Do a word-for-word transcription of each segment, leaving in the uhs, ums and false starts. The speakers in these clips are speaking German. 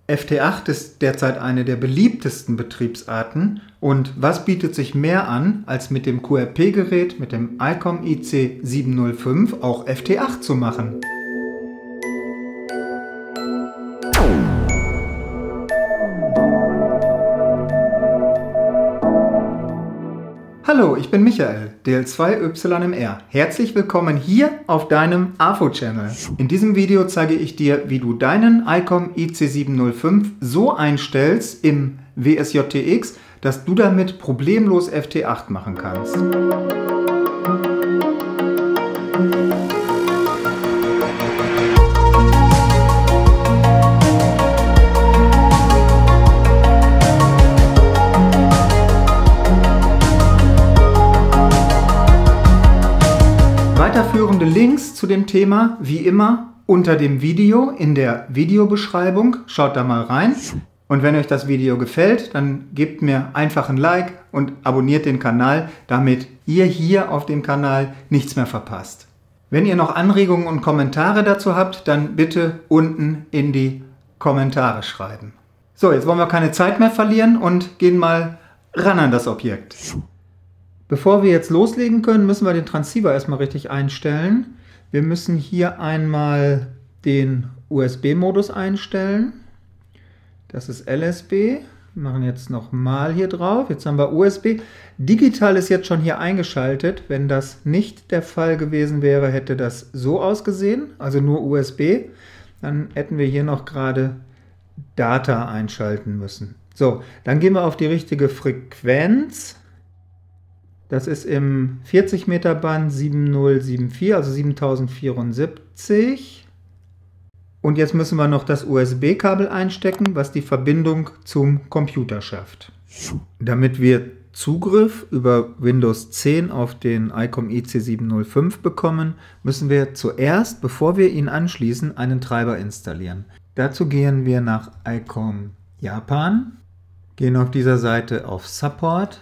F T acht ist derzeit eine der beliebtesten Betriebsarten und was bietet sich mehr an, als mit dem Q R P-Gerät, mit dem I COM I C sieben null fünf auch F T acht zu machen? Hallo, ich bin Michael, D L zwei Y M R. Herzlich willkommen hier auf deinem A F O-Channel. In diesem Video zeige ich dir, wie du deinen I COM I C sieben null fünf so einstellst im W S J T X, dass du damit problemlos F T acht machen kannst. Weiterführende Links zu dem Thema, wie immer, unter dem Video in der Videobeschreibung. Schaut da mal rein. Und wenn euch das Video gefällt, dann gebt mir einfach ein Like und abonniert den Kanal, damit ihr hier auf dem Kanal nichts mehr verpasst. Wenn ihr noch Anregungen und Kommentare dazu habt, dann bitte unten in die Kommentare schreiben. So, jetzt wollen wir keine Zeit mehr verlieren und gehen mal ran an das Objekt. Bevor wir jetzt loslegen können, müssen wir den Transceiver erstmal richtig einstellen. Wir müssen hier einmal den U S B-Modus einstellen. Das ist L S B. Wir machen jetzt nochmal hier drauf. Jetzt haben wir U S B. Digital ist jetzt schon hier eingeschaltet. Wenn das nicht der Fall gewesen wäre, hätte das so ausgesehen, also nur U S B. Dann hätten wir hier noch gerade Data einschalten müssen. So, dann gehen wir auf die richtige Frequenz. Das ist im vierzig Meter Band sieben null sieben vier, also siebentausendvierundsiebzig. Und jetzt müssen wir noch das U S B-Kabel einstecken, was die Verbindung zum Computer schafft. Damit wir Zugriff über Windows zehn auf den I COM I C sieben null fünf bekommen, müssen wir zuerst, bevor wir ihn anschließen, einen Treiber installieren. Dazu gehen wir nach I COM Japan, gehen auf dieser Seite auf Support,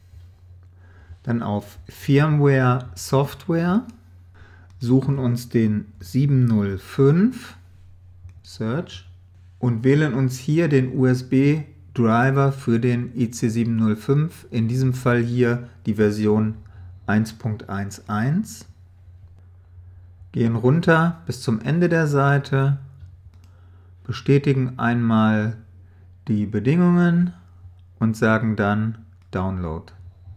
dann auf Firmware Software, suchen uns den sieben null fünf, Search, und wählen uns hier den U S B-Driver für den I C sieben null fünf, in diesem Fall hier die Version eins Punkt eins eins. Gehen runter bis zum Ende der Seite, bestätigen einmal die Bedingungen und sagen dann Download.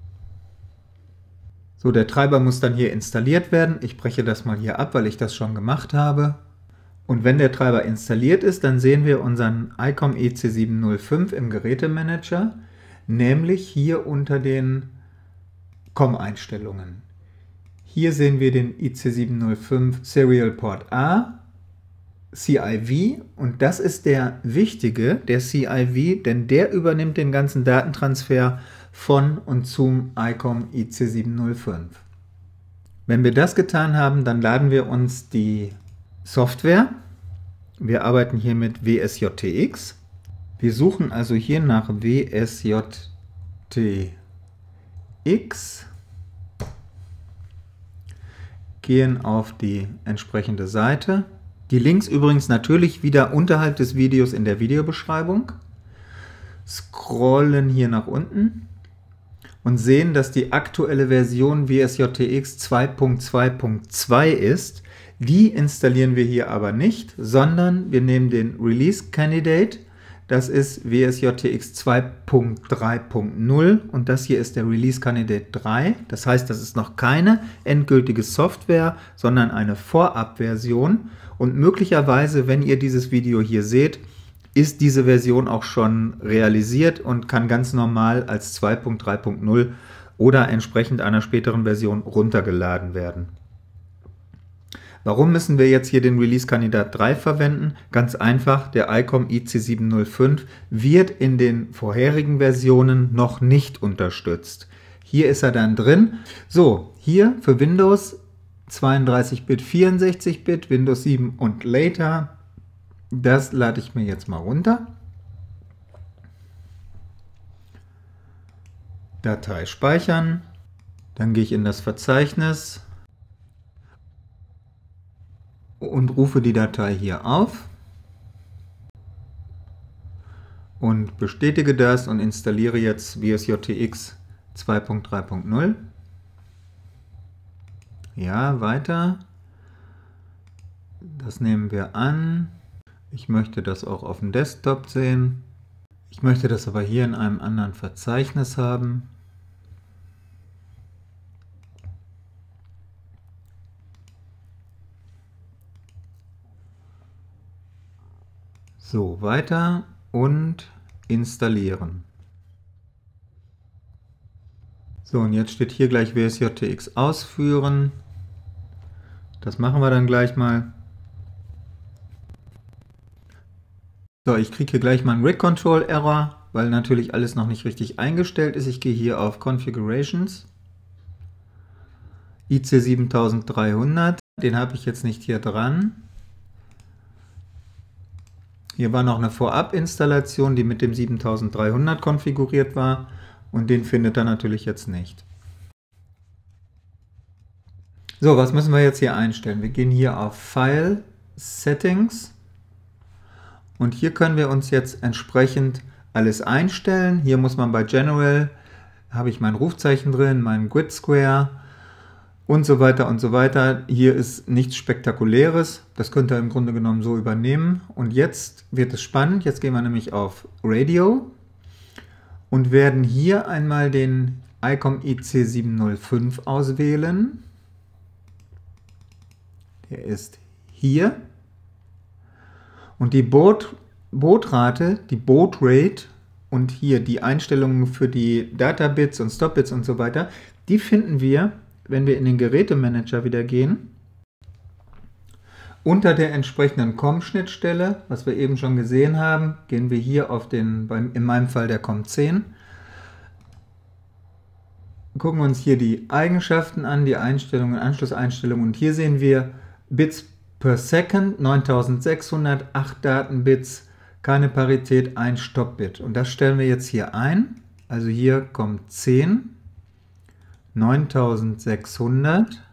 So, der Treiber muss dann hier installiert werden. Ich breche das mal hier ab, weil ich das schon gemacht habe. Und wenn der Treiber installiert ist, dann sehen wir unseren I COM I C sieben null fünf im Gerätemanager, nämlich hier unter den C O M-Einstellungen. Hier sehen wir den I C sieben null fünf Serial Port A, C I V, und das ist der wichtige, der C I V, denn der übernimmt den ganzen Datentransfer von und zum I COM I C sieben null fünf. Wenn wir das getan haben, dann laden wir uns die Software. Wir arbeiten hier mit W S J T X. Wir suchen also hier nach W S J T X, gehen auf die entsprechende Seite. Die Links übrigens natürlich wieder unterhalb des Videos in der Videobeschreibung. Scrollen hier nach unten und sehen, dass die aktuelle Version W S J T X zwei Punkt zwei Punkt zwei ist. Die installieren wir hier aber nicht, sondern wir nehmen den Release Candidate. Das ist W S J T X zwei Punkt drei Punkt null und das hier ist der Release Candidate drei. Das heißt, das ist noch keine endgültige Software, sondern eine Vorabversion. Und möglicherweise, wenn ihr dieses Video hier seht, ist diese Version auch schon realisiert und kann ganz normal als zwei Punkt drei Punkt null oder entsprechend einer späteren Version runtergeladen werden. Warum müssen wir jetzt hier den Release-Kandidat drei verwenden? Ganz einfach, der I COM I C sieben null fünf wird in den vorherigen Versionen noch nicht unterstützt. Hier ist er dann drin. So, hier für Windows zweiunddreißig Bit, vierundsechzig Bit, Windows sieben und later. Das lade ich mir jetzt mal runter. Datei speichern. Dann gehe ich in das Verzeichnis und rufe die Datei hier auf. und bestätige das und installiere jetzt V S J T X zwei Punkt drei Punkt null. Ja, weiter. Das nehmen wir an. Ich möchte das auch auf dem Desktop sehen. Ich möchte das aber hier in einem anderen Verzeichnis haben. So, weiter und installieren. So, und jetzt steht hier gleich V S J T X ausführen. Das machen wir dann gleich mal. So, ich kriege hier gleich mal einen Rig Control Error, weil natürlich alles noch nicht richtig eingestellt ist. Ich gehe hier auf Configurations. I C siebentausenddreihundert, den habe ich jetzt nicht hier dran. Hier war noch eine Vorab-Installation, die mit dem siebentausenddreihundert konfiguriert war und den findet er natürlich jetzt nicht. So, was müssen wir jetzt hier einstellen? Wir gehen hier auf File, Settings und hier können wir uns jetzt entsprechend alles einstellen. Hier muss man bei General, habe ich mein Rufzeichen drin, mein Grid Square und so weiter und so weiter. Hier ist nichts Spektakuläres, das könnt ihr im Grunde genommen so übernehmen. Und jetzt wird es spannend, jetzt gehen wir nämlich auf Radio und werden hier einmal den I C O M I C sieben null fünf auswählen. Der ist hier. Und die Baud, Baudrate, die Baudrate und hier die Einstellungen für die Databits und Stopbits und so weiter, die finden wir, wenn wir in den Gerätemanager wieder gehen, unter der entsprechenden C O M-Schnittstelle, was wir eben schon gesehen haben, gehen wir hier auf den, beim, in meinem Fall der C O M zehn, gucken wir uns hier die Eigenschaften an, die Einstellungen, Anschlusseinstellungen und hier sehen wir Bits per Second, neuntausendsechshundert, acht Datenbits, keine Parität, ein Stoppbit. Und das stellen wir jetzt hier ein. Also hier kommt zehn, neuntausendsechshundert,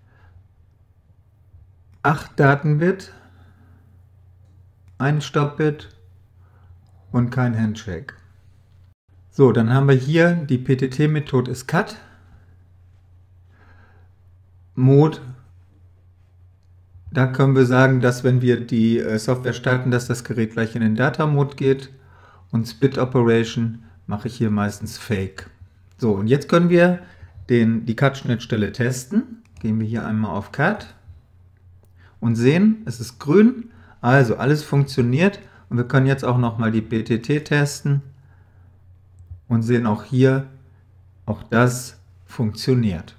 acht Datenbit, ein Stoppbit und kein Handshake. So, dann haben wir hier die P T T-Methode ist Cut. Mode. Da können wir sagen, dass wenn wir die äh, Software starten, dass das Gerät gleich in den Data-Mode geht. Und Split Operation mache ich hier meistens Fake. So, und jetzt können wir den, die Cut-Schnittstelle testen. Gehen wir hier einmal auf Cut und sehen, es ist grün. Also alles funktioniert. Und wir können jetzt auch nochmal die B T T testen und sehen auch hier, auch das funktioniert.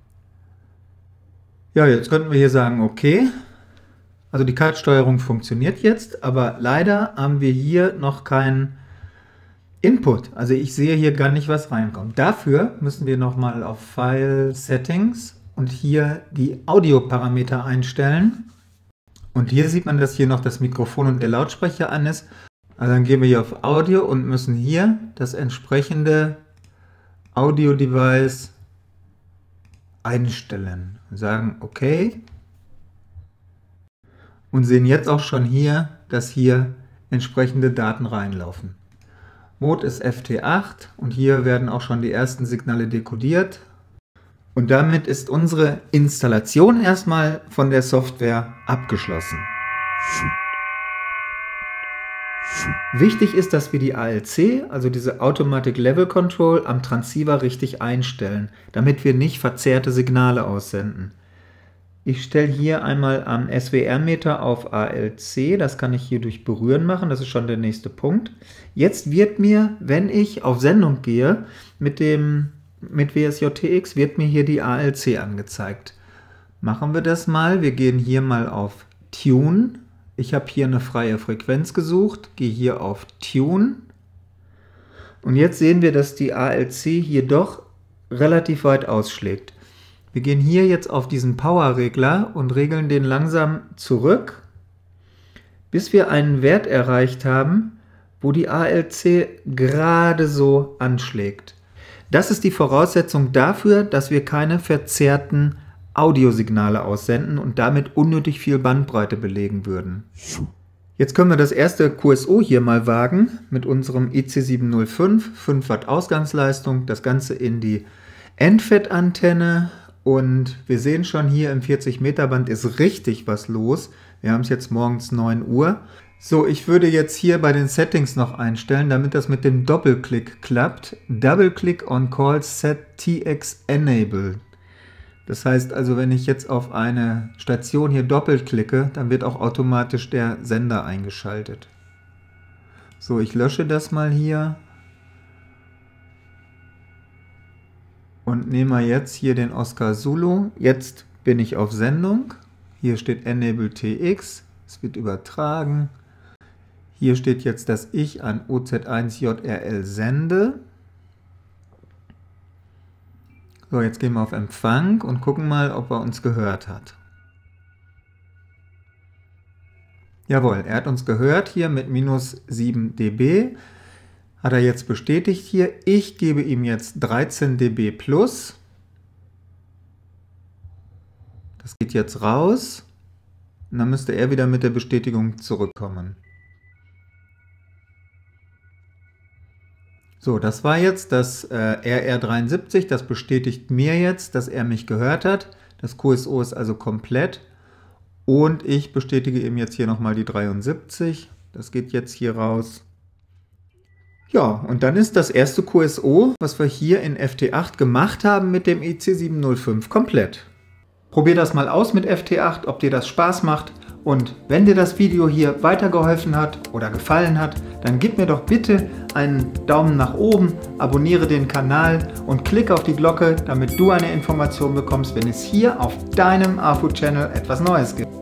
Ja, jetzt könnten wir hier sagen, okay, also die Cut-Steuerung funktioniert jetzt, aber leider haben wir hier noch keinen Input. Also ich sehe hier gar nicht, was reinkommt. Dafür müssen wir nochmal auf File, Settings und hier die Audioparameter einstellen. Und hier sieht man, dass hier noch das Mikrofon und der Lautsprecher an ist. Also dann gehen wir hier auf Audio und müssen hier das entsprechende Audio-Device einstellen. Sagen okay und sehen jetzt auch schon hier, dass hier entsprechende Daten reinlaufen. Mode ist F T acht und hier werden auch schon die ersten Signale dekodiert. Und damit ist unsere Installation erstmal von der Software abgeschlossen. Wichtig ist, dass wir die A L C, also diese Automatic Level Control, am Transceiver richtig einstellen, damit wir nicht verzerrte Signale aussenden. Ich stelle hier einmal am S W R-Meter auf A L C, das kann ich hier durch Berühren machen, das ist schon der nächste Punkt. Jetzt wird mir, wenn ich auf Sendung gehe, mit, dem, mit V S J T X, wird mir hier die A L C angezeigt. Machen wir das mal, wir gehen hier mal auf Tune. Ich habe hier eine freie Frequenz gesucht, gehe hier auf Tune und jetzt sehen wir, dass die A L C hier doch relativ weit ausschlägt. Wir gehen hier jetzt auf diesen Power-Regler und regeln den langsam zurück, bis wir einen Wert erreicht haben, wo die A L C gerade so anschlägt. Das ist die Voraussetzung dafür, dass wir keine verzerrten Audiosignale aussenden und damit unnötig viel Bandbreite belegen würden. Jetzt können wir das erste Q S O hier mal wagen mit unserem I C sieben null fünf, fünf Watt Ausgangsleistung, das Ganze in die Endfettantenne und wir sehen schon hier im vierzig Meter Band ist richtig was los. Wir haben es jetzt morgens neun Uhr. So, ich würde jetzt hier bei den Settings noch einstellen, damit das mit dem Doppelklick klappt. Double Click on Call Set T X Enable. Das heißt also, wenn ich jetzt auf eine Station hier doppelklicke, dann wird auch automatisch der Sender eingeschaltet. So, ich lösche das mal hier und nehme mal jetzt hier den Oscar Zulu. Jetzt bin ich auf Sendung. Hier steht Enable T X. Es wird übertragen. Hier steht jetzt, dass ich an O Z eins J R L sende. So, jetzt gehen wir auf Empfang und gucken mal, ob er uns gehört hat. Jawohl, er hat uns gehört hier mit minus sieben dB. Hat er jetzt bestätigt hier. Ich gebe ihm jetzt dreizehn dB plus. Das geht jetzt raus. Und dann müsste er wieder mit der Bestätigung zurückkommen. So, das war jetzt das äh, R R dreiundsiebzig, das bestätigt mir jetzt, dass er mich gehört hat. Das Q S O ist also komplett. Und ich bestätige ihm jetzt hier nochmal die dreiundsiebzig. Das geht jetzt hier raus. Ja, und dann ist das erste Q S O, was wir hier in F T acht gemacht haben mit dem I C sieben null fünf, komplett. Probier das mal aus mit F T acht, ob dir das Spaß macht. Und wenn dir das Video hier weitergeholfen hat oder gefallen hat, dann gib mir doch bitte einen Daumen nach oben, abonniere den Kanal und klicke auf die Glocke, damit du eine Information bekommst, wenn es hier auf deinem A F U Channel etwas Neues gibt.